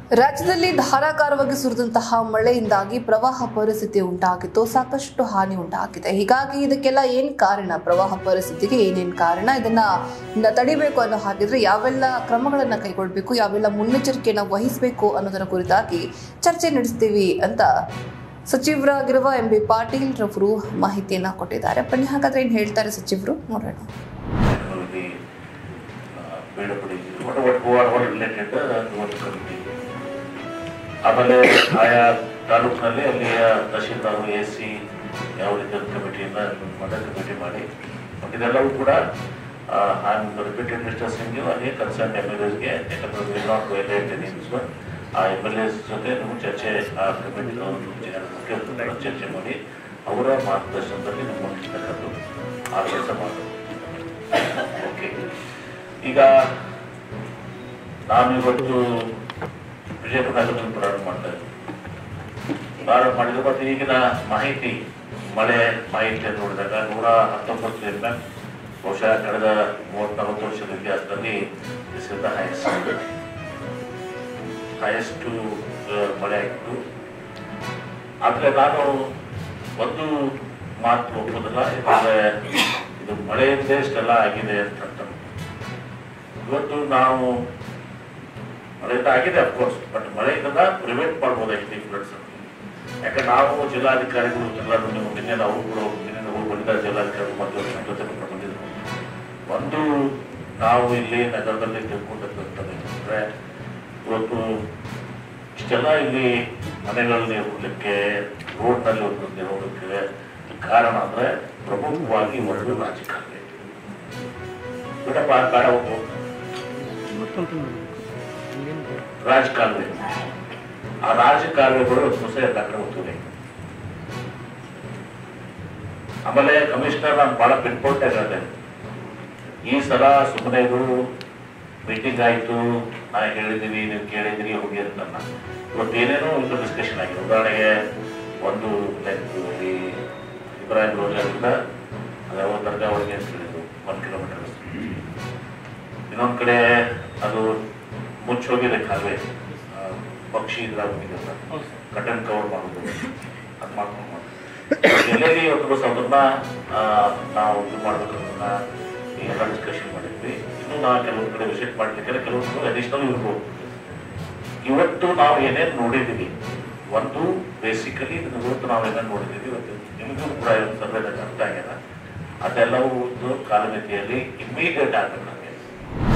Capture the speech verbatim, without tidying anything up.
ರಾಜ್ಯದಲ್ಲಿ ಧಾರಾಕಾರವಾಗಿ ಸುರಿದಂತಹ ಮಳೆಯಿಂದಾಗಿ ಪ್ರವಾಹ ಪರಿಸ್ಥಿತಿ ಉಂಟಾಗಿತ್ತು, ಸಾಕಷ್ಟು ಹಾನಿ ಉಂಟಾಗಿದೆ. ಹೀಗಾಗಿ ಇದಕ್ಕೆಲ್ಲ ಏನ್ ಕಾರಣ, ಪ್ರವಾಹ ಪರಿಸ್ಥಿತಿಗೆ ಏನೇನ್ ಕಾರಣ, ಇದನ್ನ ತಡಿಬೇಕು ಅನ್ನೋ ಹಾಗಿದ್ರೆ ಯಾವೆಲ್ಲ ಕ್ರಮಗಳನ್ನ ಕೈಗೊಳ್ಳಬೇಕು, ಯಾವೆಲ್ಲ ಮುನ್ನೆಚ್ಚರಿಕೆಯನ್ನು ವಹಿಸಬೇಕು ಅನ್ನೋದರ ಕುರಿತಾಗಿ ಚರ್ಚೆ ನಡೆಸ್ತೀವಿ ಅಂತ ಸಚಿವರಾಗಿರುವ ಎಂ ಬಿ ಪಾಟೀಲ್ ರವರು ಮಾಹಿತಿಯನ್ನ ಕೊಟ್ಟಿದ್ದಾರೆ. ಬನ್ನಿ ಹಾಗಾದ್ರೆ ಏನ್ ಹೇಳ್ತಾರೆ ಸಚಿವರು ನೋಡೋಣ. ಆಮೇಲೆ ಆಯಾ ತಾಲೂಕಿನಲ್ಲಿ ಅಲ್ಲಿಯ ತಹಶೀಲ್ದಾರ್ ಎ ಸಿ ಯಾವ ರೀತಿಯ ಕಮಿಟಿಯಿಂದ ಮದ ಕಮಿಟಿ ಮಾಡಿ ಇದೆಲ್ಲವೂ ಕೂಡ I am repeated discussing you ಅದೇ ಕನ್ಸರ್ನ್ ಎಮ್ ಎಲ್ ಎಸ್ಗೆ ಯಾಕಂದ್ರೆ will not violate any so ಆ ಎಮ್ ಎಲ್ ಎಸ್ ಜೊತೆ ನಾವು ಚರ್ಚೆ ಆ ಕಮಿಟಿ ಚರ್ಚೆ ಮಾಡಿ ಅವರ ಮಾರ್ಗದರ್ಶನದಲ್ಲಿ ನಮ್ಮ ಮುಗಿಸ್ತಕ್ಕಂಥದ್ದು ಆ ಕೆಲಸ ಮಾಡೋದು. ಓಕೆ, ಈಗ ನಾನು ಇವತ್ತು ವಿಜಯಪುರದಲ್ಲಿ ಪ್ರಾರಂಭ ಮಾಡ್ತಾ ಇದ್ದೀನಿ. ಪ್ರಾರಂಭ ಮಾಡಿದ್ರು ಮತ್ತು ಈಗಿನ ಮಾಹಿತಿ ಮಳೆ ಮಾಹಿತಿಯನ್ನು ನೋಡಿದಾಗ ನೂರ ಹತ್ತೊಂಬತ್ತು ಎಂ ಎಂ ಬಹುಶಃ ಕಳೆದ ಮೂವತ್ ನಲವತ್ತು ವರ್ಷದ ಇತಿಹಾಸದಲ್ಲಿ this is the highest highest ಮಳೆ ಆಗಿತ್ತು. ಆದರೆ ನಾನು ಒಂದು ಮಾತು ಒಪ್ಪೋದಿಲ್ಲ, ಯಾಕಂದರೆ ಇದು ಮಳೆಯಿಂದೇ ಇಷ್ಟೆಲ್ಲ ಆಗಿದೆ ಅಂತ. ಇವತ್ತು ನಾವು ಮಳೆಯಿಂದ ಆಗಿದೆ ಅಫ್ಕೋರ್ಸ್, ಬಟ್ ಮಳೆಯಿಂದ ಪ್ರಿವೆಂಟ್ ಮಾಡ್ಬೋದಾಗಿದೆ ಈ ಫ್ಲಡ್ಸ್. ಯಾಕಂದ್ರೆ ನಾವು ಜಿಲ್ಲಾಧಿಕಾರಿಗಳು ಎಲ್ಲರೂ ನೀವು ನಿನ್ನೆ ನಾವು ಕೂಡ ನಿನ್ನೆ ನಾವು ಬಂದಿದ್ದ ಜಿಲ್ಲಾಧಿಕಾರಿಗಳು ಮತ್ತು ಜೊತೆ ಬಂದಿದ್ರು. ಒಂದು ನಾವು ಇಲ್ಲಿ ನಗರದಲ್ಲಿ ತಿಳ್ಕೊಂಡಂಥದ್ದು ಅಂದರೆ ಇವತ್ತು ಇಷ್ಟೆಲ್ಲ ಇಲ್ಲಿ ಮನೆಗಳಲ್ಲಿ ಹೋಗ್ಲಿಕ್ಕೆ ರೋಡ್ನಲ್ಲಿ ಹೋಗ್ಲಿಕ್ಕೆ ಹೋಗಲಿಕ್ಕೆ ಕಾರಣ ಅಂದರೆ ಪ್ರಮುಖವಾಗಿ ಒಂದು ರಾಜಕಾರಣ ಬಿಡಪ್ಪ ಬೇಡ ಹೋಗು ರಾಜಕಾಲುವೆ. ಆ ರಾಜಕಾಲುವೆಗಳು ಸೊಸೆ ಕಡೆ ಹೋಗ್ತದೆ. ಆಮೇಲೆ ಕಮಿಷನರ್ ನಾನು ಬಹಳ ಪಿನ್ಪಾಯಿಂಟ್ ಆಗಿರುತ್ತೆ. ಈ ಸಲ ಸುಮ್ಮನೆ ಇದು ಮೀಟಿಂಗ್ ಆಯ್ತು, ನಾ ಹೇಳಿದೀವಿ ನೀವು ಕೇಳಿದಿರಿ ಹೋಗಿ ಅಂತ ಇವತ್ತು ಏನೇನೋ ಒಂದು ಡಿಸ್ಕಷನ್ ಆಗಿದೆ. ಉದಾಹರಣೆಗೆ ಒಂದು ಲೈಕ್ ಈ ಇಬ್ರಾಹಿಂ ರೋಜಾದಿಂದ ಅದಾವ ದರ್ಗಾವಳಿಗೆ ಅಂತ ಹೇಳಿದ್ರು ಒಂದು ಕಿಲೋಮೀಟರ್. ಇನ್ನೊಂದು ಕಡೆ ಅದು ಮುಚ್ಚೋಗಿದೆ ಕಾಲುವೆ, ಪಕ್ಷಿ ಇದ್ರಾಗ ಹೋಗಿದ್ದಲ್ಲ ಕಟನ್ ಕವರ್ ಮಾಡೋದು ಅದು ಮಾಡ್ಕೊಂಡು ಮಾಡಿ ಎಲ್ಲೆಲ್ಲಿ ಇವತ್ತು ಬಸ್ ಅದನ್ನ ನಾವು ಇದು ಮಾಡ್ಬೇಕನ್ನ ಎಲ್ಲ ಡಿಸ್ಕಷನ್ ಮಾಡಿದ್ವಿ. ಇನ್ನೂ ನಾವು ಕೆಲವೊಂದು ಕಡೆ ವಿಸಿಟ್ ಮಾಡ್ಲಿಕ್ಕೆ ಕೆಲವೊಂದು ಅಡಿಷನಲ್ ಇರ್ಬೋದು. ಇವತ್ತು ನಾವು ಏನೇನು ನೋಡಿದ್ದೀವಿ, ಒಂದು ಬೇಸಿಕಲಿ ಇದನ್ನು ಇವತ್ತು ನಾವು ಏನೇನು ನೋಡಿದ್ದೀವಿ ಇವತ್ತು ನಿಮಗೂ ಕೂಡ ಸರ್ವೇದಾಗ ಅರ್ಥ ಆಗ್ಯದ. ಅದೆಲ್ಲವೂ ಒಂದು ಕಾಲಮಿತಿಯಲ್ಲಿ ಇಮ್ಮಿಡಿಯೇಟ್ ಆಗಲ್ಲ.